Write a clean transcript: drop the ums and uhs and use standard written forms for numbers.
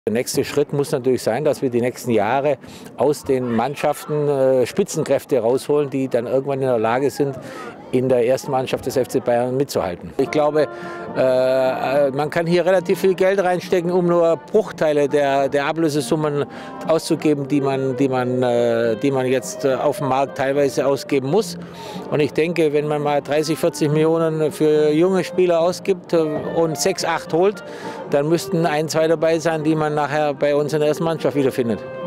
Der nächste Schritt muss natürlich sein, dass wir die nächsten Jahre aus den Mannschaften Spitzenkräfte rausholen, die dann irgendwann in der Lage sind, in der ersten Mannschaft des FC Bayern mitzuhalten. Ich glaube, man kann hier relativ viel Geld reinstecken, um nur Bruchteile der Ablösesummen auszugeben, die man jetzt auf dem Markt teilweise ausgeben muss. Und ich denke, wenn man mal 30, 40 Millionen für junge Spieler ausgibt und 6, 8 holt, dann müssten 1, 2 dabei sein, die man nachher bei uns in der ersten Mannschaft wiederfindet.